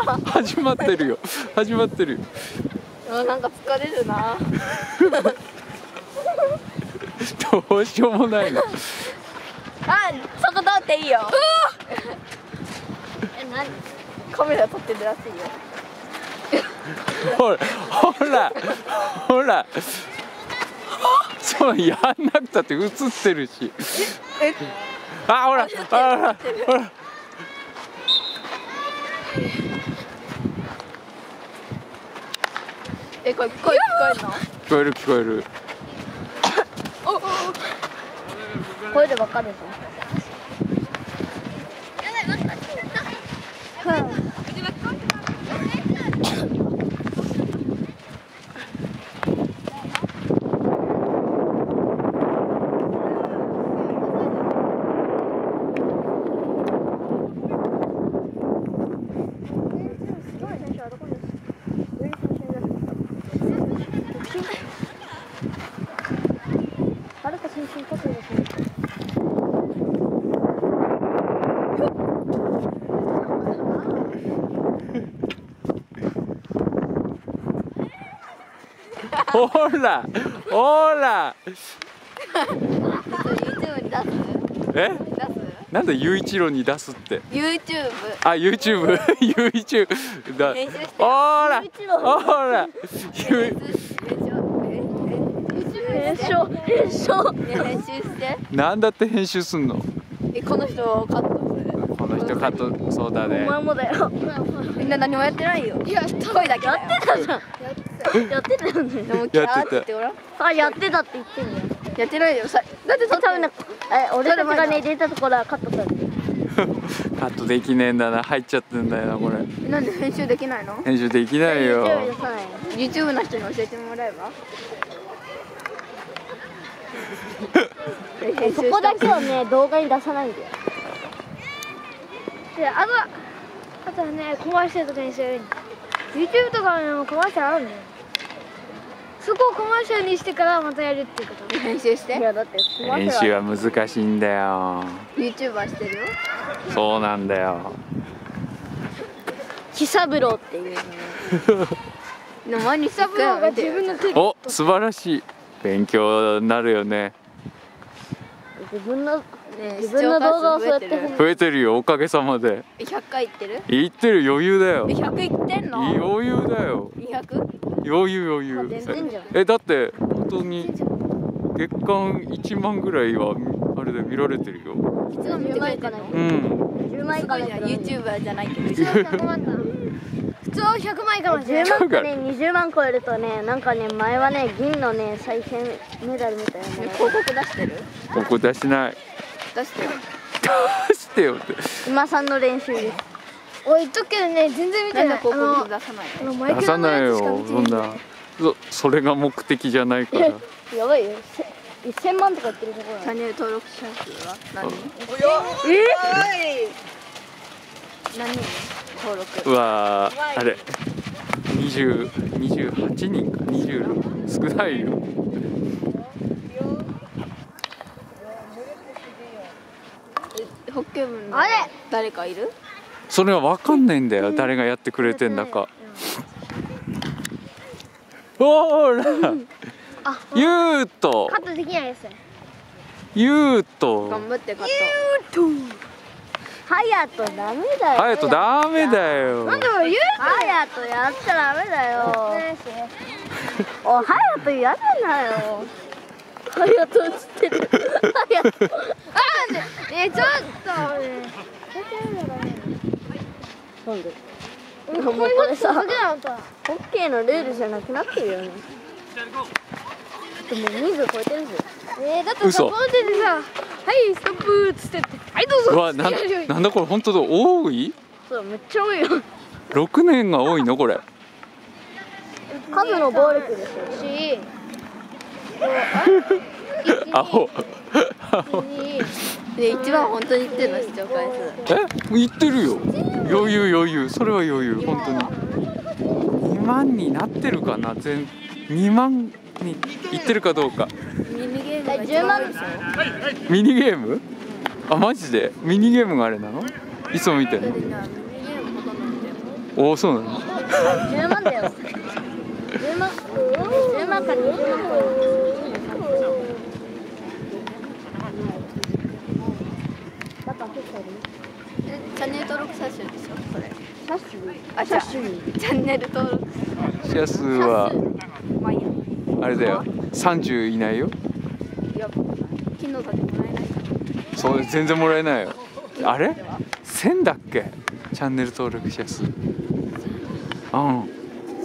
始まってるよ。始まってるよ。 なんか疲れるな。 どうしようもないな。 あ、そこ通っていいよ。何？カメラ撮ってるらしいよ。 ほらほらほら。そうやんなくたって映ってるし。あ、ほらほらほら。 これ聞こえるの？ 聞こえる聞こえる。 声でわかるぞ。 ほらほら。 YouTube に出す？ え？ 出す？ なんで雄一郎に出すって。 YouTube。 あ、YouTube。YouTube だ。 編集して。 ほらほら。 編集して。 なんだって編集すんの。 この人カットする。 この人カット、そうだね。 お前もだよ。みんな何もやってないよ。声だけやってたじゃん。やってたよね。でもキャーって言ってごらん。あ、やってたって言ってんだよ。やってないよ。だって多分俺たちがね出たところはカットされてる。 カットできねえんだな、入っちゃってんだよなこれ。 なんで編集できないの？ 編集できないよ。 YouTube の人に教えてもらえば。そこだけはね動画に出さないんだよ。で、あとはねコマーシャルとかにする。YouTube とかのコマーシャルあるんだよ。そこをコマーシャルにしてからまたやるっていうこと。編集して。いやだって編集は難しいんだよ。 YouTuber してるよ。 そうなんだよ。 喜三郎っていうの。毎日喜三郎が自分の手。 お、素晴らしい。勉強になるよね。 自分の動画をそうやって増えてるよ、おかげさまで。 100回いってる？ いってる、余裕だよ。 100いってんの？ 余裕だよ。 200？ 余裕。だって本当に月間1万ぐらいはあれで見られてるよ。 いつも見てくれてるの？ うん。 10万以下だ。YouTuber じゃないけど。普通は100万だ。普通は100万以下まで。10万かね、20万超えるとね、なんかね、前はね、銀のね、再選メダルみたいな。広告出してる？ 広告出してない。 出してよ。 出してよって。 今さんの練習です。おい、言っとくけどね、全然見てない。なんで広告出さないの？ 出さないよ、そんな。それが目的じゃないから。 やばいよ。1000万とか言ってるところ。チャンネル登録者数は何人？何人登録？ うわー、あれ28人か、26、少ないよ。 ホッケ部の誰かいる？ それは分かんないんだよ、誰がやってくれてんだか。ほら、ゆうとカットできないです。 ゆうと頑張ってカット。ハヤトダメだよ。 ハヤトダメだよ。 なんでも言う？ハヤトやっちゃダメだよ。お、ハヤトやだなよ。ハヤトつってる。ハヤト。あ、ね、ちょっとね。なんで？もうこれさ、ホッケーのルールじゃなくなってるよね。でも人数超えてるんですよ。だってさ、この手でさ、はいストップっつってって、はいどうぞ。 うわ、なんだこれ、本当だ、多い？ そう、めっちゃ多いよ。 6年が多いのこれ。 数の暴力ですよ。し、 アホ。 で、一番本当に言ってるの視聴回数。 言ってるよ。余裕、それは余裕、本当に。2万になってるかな、2万にいってるかどうか。 ミニゲームが10万でしょ。 ミニゲーム？あ、マジでミニゲームがあれなの？いつも見てるの？ おお、そうなの。 10万だよ。10万。10万から20万。チャンネル登録者数でしょ、これ。者数。あ、者数。チャンネル登録者数はまあいいや。 あれだよ。30いないよ。 いや、昨日だってもらえないから。 そう、全然もらえないよ。あれ1000だっけ、チャンネル登録者数。うんうん。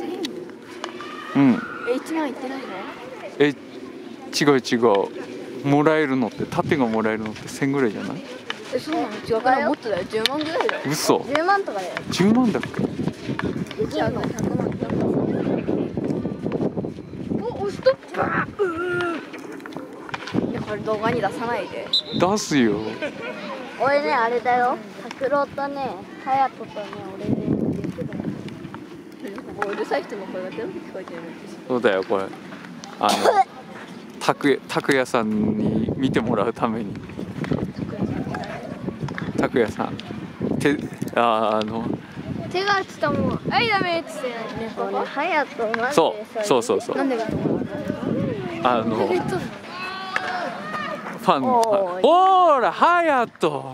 1万いってないの？ 違う違う、もらえるのって、盾がもらえるのって1000ぐらいじゃない？ そうなの？違うから、もっとだよ。10万ぐらいだよ。 嘘。 10万とかだよ。 10万だっけ。 じゃあ100万。お、ストップ。いや、これ動画に出さないで。 出すよ。 俺ね、あれだよ。拓郎とね、隼人とね、俺ね、言ってたよ。うるさい人の声が全部聞こえてる。 そうだよ、これ。拓也さんに見てもらうために。拓也さん。手がしたもん。はい、ダメっつってね。隼人マジで。そう。なんでかと思う。ファン。おーら、隼人。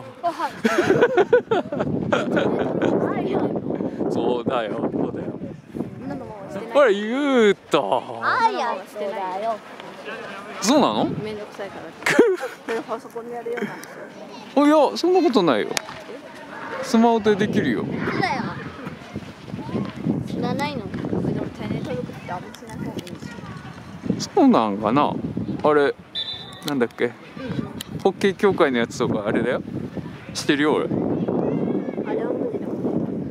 そうだよ。ほら、ゆうと。 隼人だよ。 そうなの？ めんどくさいから。パソコンでやるようなんですいよ。 や、そんなことないよ。スマホでできるよ。 そうだよ。知らないの？でもチャンネル登録ってあんましない方がいいんですよ。 そうなんかな。あれ、なんだっけ。ホッケー協会のやつとかあれだよ。知ってるよ俺。 あれは無理だもん。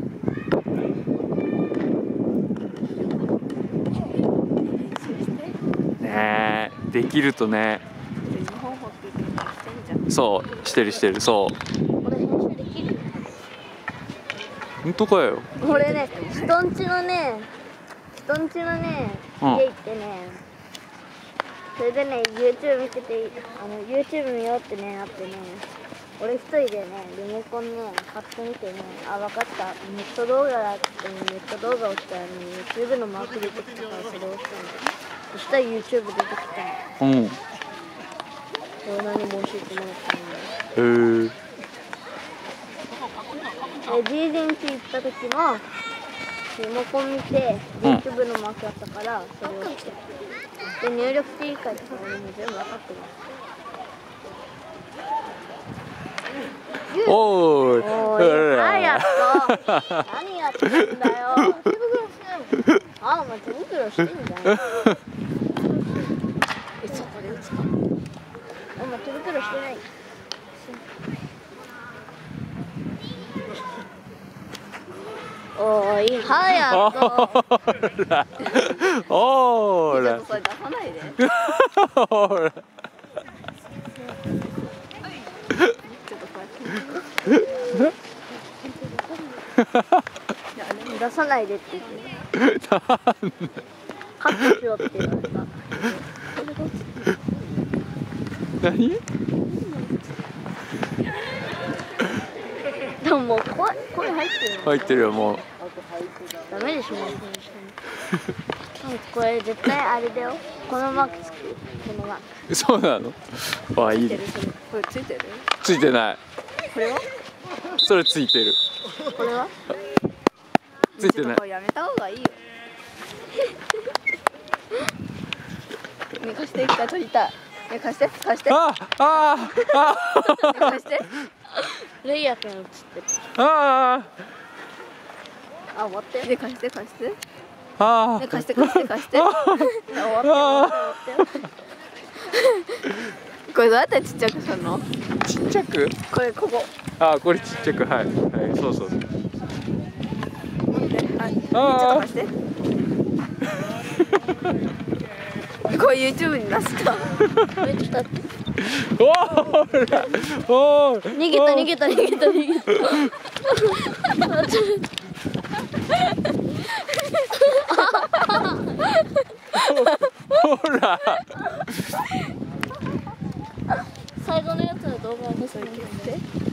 ねえ、できるとね。 日本ホッケー協会してんじゃん。 そう、してる、そう。 俺編集できるよ。 本当かよ。 俺ね、人んちのね、家行ってね、それでね、YouTube 見てて、YouTube 見ようってね、なってね、俺一人でね、リモコンね、買ってみてね、あ、分かった、ネット動画だってね、ネット動画をしたらね、YouTube のマーク出てきたからそれを押したんだよ。そしたら YouTube 出てきたの。 うん。 何も教えてもらったんだよ。G 陣地行った時もリモコン見て YouTube のマークあったからそれをして、で入力していいかって俺も全部分かってる。 おーい。 何やってんだよ。あ、お前手袋してんじゃん。そこで打つか。お前手袋してない。おーい、隼人。 おーら。 それ出さないで。 ほら。 ちょっとこうやって。出さないでって言ってた。カットしようって言われた。 何？ でももう声入ってるよ。 入ってるよもう。 ダメでしょもうこれ絶対あれだよ。このマークつく。このマーク。 そうなの？あ、いいね。 これついてる？ ついてない。 これは？ それついてる。 これは？ ついてない。 これやめた方がいいよ。ね、貸して一回撮りたい。ね、貸して。貸して。 ね、 貸して。レイヤー君映ってる。 あ、 終わって。ね、貸して。ね、貸して。終わって。これどうやってちっちゃくするの？ ちっちゃく？ これここ。 これちっちゃく、はい、そう。 はい、ちょっと貸して。これ YouTube に出した。逃げた。 ほら。 最後のやつの動画を見せて。